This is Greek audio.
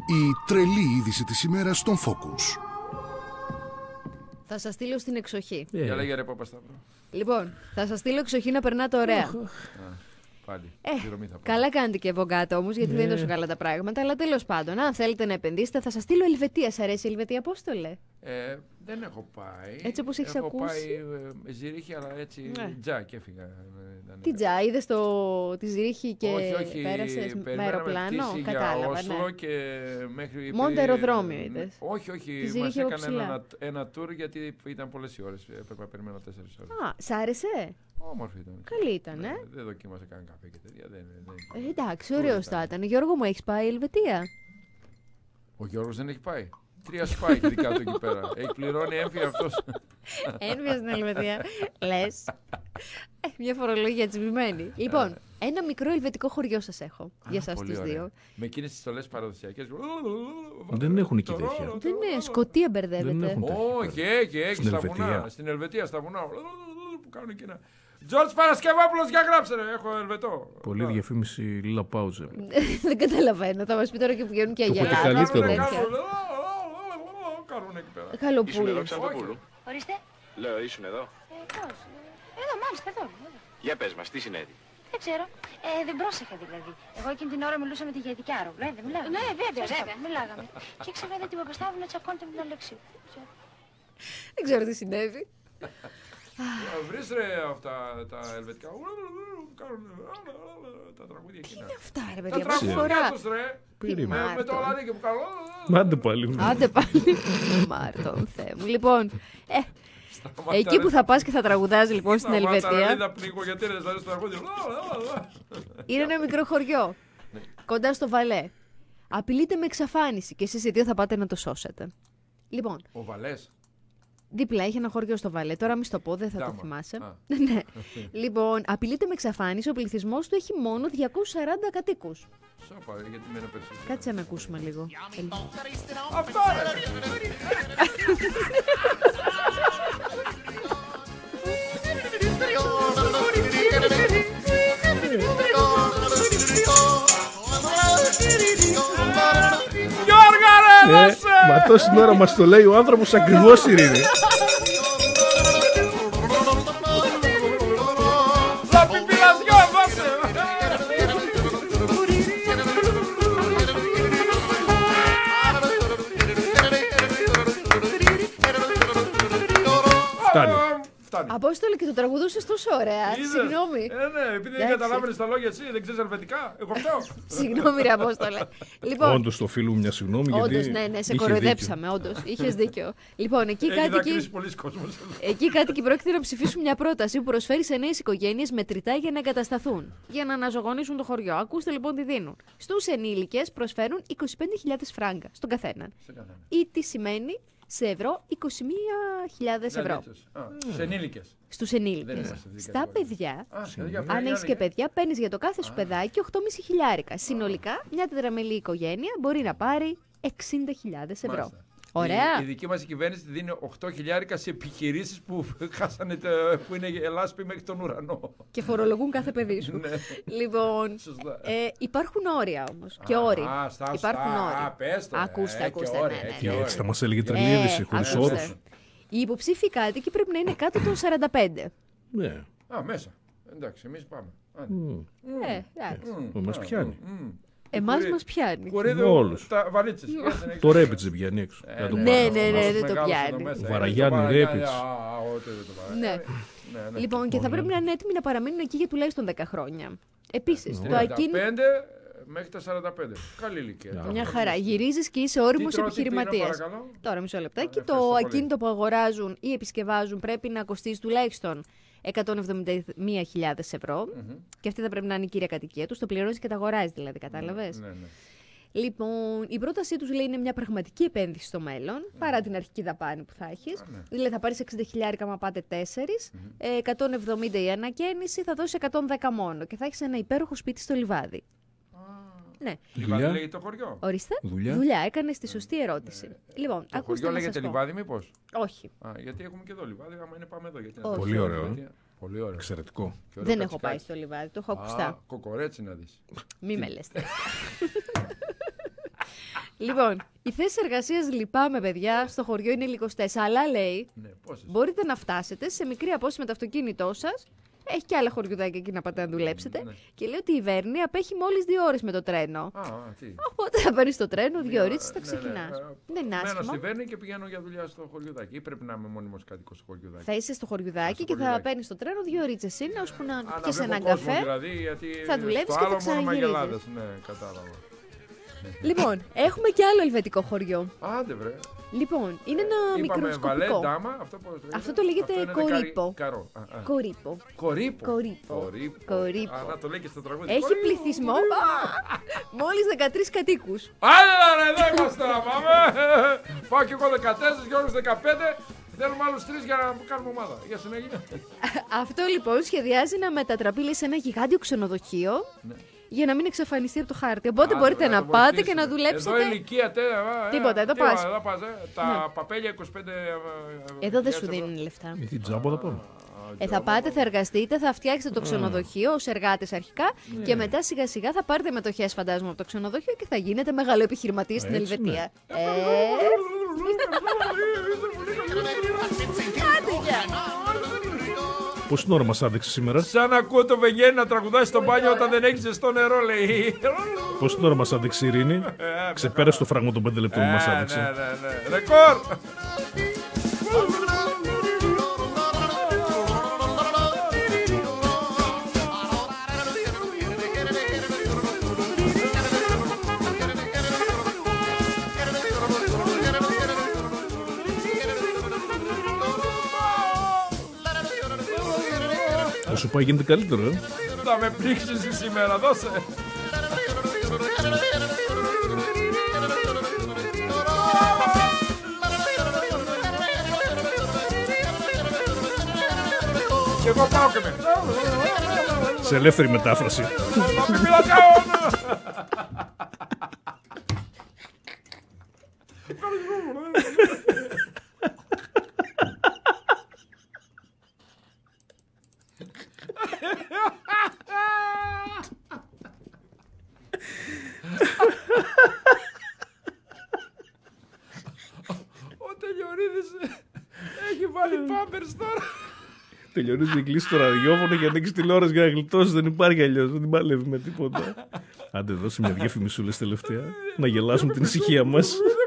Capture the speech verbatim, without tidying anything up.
Η τρελή είδηση της ημέρας στον Focus. Θα σας στείλω στην εξοχή. Για λέγε ρε Παπασταύρο. Λοιπόν, θα σας στείλω εξοχή να περνάτε ωραία. Πάλι. Ε, καλά κάνετε και από κάτω όμως, γιατί yeah. δεν είναι τόσο καλά τα πράγματα. Αλλά τέλος πάντων, αν θέλετε να επενδύσετε, θα σας στείλω Ελβετία. Σ' αρέσει η Ελβετία, Απόστολε? Ε, δεν έχω πάει. Έτσι όπως έχεις έχω ακούσει. Έχω πάει ε, Ζηρίχη, αλλά έτσι yeah. τζα και έφυγα. Τι τζα, είδες το... τη Ζηρίχη και όχι, όχι, πέρασες με αεροπλάνο? Κατάλαβα, Όσλο ναι. Και μέχρι... Μόνο αεροδρόμιο είδες? Όχι, όχι, μας έκανε ένα, ένα tour γιατί ήταν πολλές οι ώρες. Έπρεπε να περιμένω τέσσερις ώρες. Α, σ' άρεσε? Όμορφη ήταν. Καλή ήταν, ναι, ε. Δεν δοκίμασα καν καφέ και τέτοια. Δεν, δεν... Ε, εντάξει, ωραίος θα ήταν. Γιώργο μου, έχεις πάει Ελβετία? Ο Γιώργος δεν έχει πάει. Τρία σπάει δικά του εκεί πέρα. Έχει πληρώνει έμφυα αυτός. Έμφυα στην Ελβετία. Λες. Μια φορολογία τσιμπημένη. Λοιπόν, ένα μικρό ελβετικό χωριό σας έχω για σας τους δύο. Με εκείνες τις στολές παραδοσιακές. Δεν έχουν εκεί τέτοια. Δεν είναι, Σκωτία μπερδεύεται. Όχι, έχει, έχει στα βουνά. Στην Ελβετία, στα βουνά. Που κάνουν εκείνα. Τζορτζ Παρασκευόπουλος, για γράψε ρε, έχω Ελβετό. Πολύ διαφήμιση Λίλα Πάουζερ. Δεν καταλαβαίνω, θα μας πει τώρα και που βγαίνουν και αγελάδες. Το καλύτερο. Κάνουν εκεί πέρα. Καλοπούλος. Ορίστε. Λέω, ήσουν εδώ. Ε, πώς. Εδώ, μάλιστα, εδώ. Για πες μας, τι συνέβη? Δεν ξέρω. Ε, δεν πρόσεχα δηλαδή. Εγώ εκείνη την ώρα μιλούσα με τη Γετική Άρωβλα. Ε, δεν μιλάγαμε. Ναι, βέβαια, βέβαια. Μιλάγαμε. Και ξαφνικά είδα την Παπασταύρου να τσακώνεται με την Αλεξίου. Δεν ξέρω τι συνέβη. Βρεις ρε αυτά τα ελβετικά. Κάνουν τα τραγούδια εκείνα. Τι είναι αυτά ρε παιδιά, τα τραγούδια τους ρε. Με το λαδίκι που κάνουν. Άντε πάλι. Άντε πάλι. Μάρτον, Θεέ μου. Λοιπόν, ε, εκεί που θα πας και θα τραγουδάς λοιπόν στην Ελβετία. Είναι ένα μικρό χωριό. Κοντά στο Βαλέ. Απειλείται με εξαφάνιση και εσείς οι δύο θα πάτε να το σώσετε. Λοιπόν. Ο Βαλές. Δίπλα έχει ένα χωριό στο Βαλέ. Τώρα μη στο πω, δεν θα το θυμάσαι. Ναι. Λοιπόν, απειλείται με εξαφάνιση. Ο πληθυσμός του έχει μόνο διακόσιους σαράντα κατοίκους. Σώπα, γιατί με ένα περισσότερο. Κάτσε να ακούσουμε λίγο. Αυτό ρε! Γιώργα ρε, δώσε! Μα τόση ώρα μας το λέει ο άνθρωπος ακριβώς, Ειρήνη. Απόστολε, και το τραγουδούσες τόσο ωραία. Συγγνώμη. Ε, ναι, επειδή δεν καταλάβαινες τα λόγια εσύ, δεν ξέρεις ελβετικά. Εγώ αυτό. Συγγνώμη, ρε Απόστολε. Λοιπόν, όντως το φίλου μια συγγνώμη. Όντως, ναι, ναι, σε κοροϊδέψαμε. Όντως, είχες δίκιο. Λοιπόν, εκεί κάτοικοι. Εκεί κάτοικοι πρόκειται να ψηφίσουν μια πρόταση που προσφέρει σε νέες οικογένειες μετρητά για να εγκατασταθούν. Για να αναζωογονήσουν το χωριό. Ακούστε λοιπόν τι δίνουν. Στους ενήλικες προσφέρουν είκοσι πέντε χιλιάδες φράγκα στον καθέναν. Ή τι σημαίνει σε ευρώ είκοσι μία χιλιάδες ευρώ. Στους ενήλικες. Στους ενήλικες. Στα παιδιά, αν έχεις και παιδιά, παίρνεις για το κάθε σου παιδάκι οκτώ κόμμα πέντε χιλιάρικα. Συνολικά, μια τετραμελή οικογένεια μπορεί να πάρει εξήντα χιλιάδες ευρώ. Ωραία. Η, η δική μας κυβέρνηση δίνει οκτώ χιλιάρικα σε επιχειρήσεις που χάσανε το, που είναι ελάσποι μέχρι τον ουρανό. Και φορολογούν κάθε παιδί σου. Λοιπόν, ε, υπάρχουν όρια όμως. Και όροι. Α, στα, υπάρχουν στα, όρια. Α, πες το, ακούστε, ε, ακούστε. Και όρια, ναι, ναι, και ναι. έτσι θα μας έλεγε τρελή είδηση, χωρίς όρους. Οι υποψήφοι κάτοικοι πρέπει να είναι κάτω των σαράντα πέντε. Ναι. Α, μέσα. Εντάξει, εμείς πάμε. Ε, εντάξει. Μας πιάνει. Εμάς μας πιάνει. Όλους. Τα βαλίτσες. Το Ρέπιτς δεν πιάνει έξω. Ναι, ναι, ναι, δεν το πιάνει. Βαραγιάννη, Ρέπιτς. Ναι. Λοιπόν, και θα πρέπει να είναι έτοιμοι να παραμείνουν εκεί για τουλάχιστον δέκα χρόνια. Επίσης, το ακίνητο. Μέχρι τα σαράντα πέντε. Καλή ηλικία. Μια χαρά. Γυρίζεις και είσαι όριμος επιχειρηματίας. Τώρα μισό λεπτάκι. Το ακίνητο που αγοράζουν ή επισκευάζουν πρέπει να κοστίζει τουλάχιστον εκατόν εβδομήντα μία χιλιάδες ευρώ. Mm-hmm. Και αυτή θα πρέπει να είναι η κύρια κατοικία του. Το πληρώνεις και τα αγοράζεις δηλαδή, κατάλαβες. Ναι, ναι, ναι. Λοιπόν, η πρότασή τους λέει είναι μια πραγματική επένδυση στο μέλλον, mm. παρά την αρχική δαπάνη που θα έχεις. Ah, ναι. Δηλαδή θα πάρεις εξήντα χιλιάρικα άμα πάτε τέσσερις, mm-hmm. ε, εκατόν εβδομήντα η ανακαίνιση, θα δώσεις εκατόν δέκα μόνο και θα έχεις ένα υπέροχο σπίτι στο λιβάδι. Ναι. Λιβάδι λέγεται το χωριό. Ορίστε. Δουλειά. Δουλειά, έκανε τη σωστή ερώτηση. Ναι. Λοιπόν, το χωριό λέγεται Λιβάδι, μήπως? Όχι. Α, γιατί έχουμε και εδώ Λιβάδι, άμα είναι πάμε εδώ. Γιατί Όχι. Πολύ ωραίο. Πολύ ωραίο. Εξαιρετικό. Δεν έχω πάει στο Λιβάδι, το έχω ακουστά. Κοκορέτσι να δεις. Μη με λες. Λοιπόν, οι θέσεις εργασίας, λυπάμαι παιδιά, στο χωριό είναι λιγοστές. Αλλά λέει, Ναι, πόσες. μπορείτε να φτάσετε σε μικρή απόσταση με το αυτοκίνητό σας. Έχει και άλλα χωριουδάκια εκεί να πάτε να δουλέψετε. Ναι. Και λέει ότι η Βέρνη απέχει μόλις δύο ώρες με το τρένο. Α, τι. Οπότε θα παίρνει το τρένο, δύο ώρες, θα Ναι, ξεκινάς. ναι. Δεν είναι Μένω στη άσχημο. Βέρνη και πηγαίνω για δουλειά στο χωριουδάκι. Ή πρέπει να είμαι μόνιμος κάτοικος στο χωριουδάκι. Θα είσαι στο χωριουδάκι στο και θα χωριουδάκι. παίρνει το τρένο δύο ώρες είναι, ώσπου να Α, να πιεις βλέπω έναν κόσμο, καφέ. Δηλαδή, γιατί θα δουλεύεις στο και άλλο θα μόνο ξαναγυρίζεις. Μαγελάδες. Ναι, κατάλαβα. Λοιπόν, έχουμε και άλλο ελβετικό χωριό. Άντε βρε. Λοιπόν, είναι ένα Είπαμε βαλέ, μικροσκοπικό. ντάμα. Αυτό, πώς λέγεται? Αυτό το λέγεται Αυτό είναι κορύπο. καρι- καρό. Α, α. Κορύπο. Κορύπο. Κορύπο. Κορύπο. Κορύπο. Α, να το λέει και στο τραγούδι. Έχει Κορύπο. πληθυσμό μόλις δεκατρείς κατοίκους. Άλλα ρε, εδώ είμαστε να πάμε. Πάω και εγώ δεκατέσσερα, Γιώργος δεκαπέντε. Θέλουμε άλλους τρεις για να κάνουμε ομάδα. Για συνέχεια. Αυτό λοιπόν σχεδιάζει να μετατραπεί λέει, σε ένα γιγάντιο ξενοδοχείο. Ναι. Για να μην εξαφανιστεί από το χάρτη. Οπότε Άντε, μπορείτε βρε, να το πάτε βοηθήσουμε. και να δουλέψετε. Εδώ ηλικία τέλεια. Τίποτα, εδώ πας. Εδώ πας, ε. Τα Ναι. παπέλια είκοσι πέντε. ε, Εδώ δεν χιλιάδες σου ευρώ. δίνουν λεφτά. Με την τζάμπα θα πάμε. Ε, θα πάτε, θα εργαστείτε, θα φτιάξετε το ξενοδοχείο ως εργάτες αρχικά και μετά σιγά σιγά θα πάρετε μετοχές φαντάζομαι από το ξενοδοχείο και θα γίνετε μεγάλο επιχειρηματίας στην Έτσι, Ελβετία. Ε, Πόση ώρα μας άδειξε σήμερα? Σαν να ακούω το Βεγγένη να τραγουδάει στο μπάνιο όταν δεν έχει ζεστό νερό, λέει. Πόση ώρα μας άδειξε η Ειρήνη? Ξεπέρασε το φράγμα των πέντε λεπτών που μας Ε, ναι, άδειξε. ναι, ναι. Ρεκόρ! Θα σου πάει γίνεται καλύτερο, ε. Θα με πνίξεις σήμερα, δώσε. Και εγώ πάω και με. Σε ελεύθερη μετάφραση. Μα μη μιλάτε. Ο Τελειορίδης έχει βάλει πάμπερς τώρα. Τελειώνει η κλείσει το ραδιόφωνο και ανοίξει τηλεόραση για να γλιτώσει. Δεν υπάρχει αλλιώς. Δεν παλεύει με τίποτα. Άντε, δώσε μια διαφημισούλες τελευταία. Να γελάσουμε την ησυχία μας.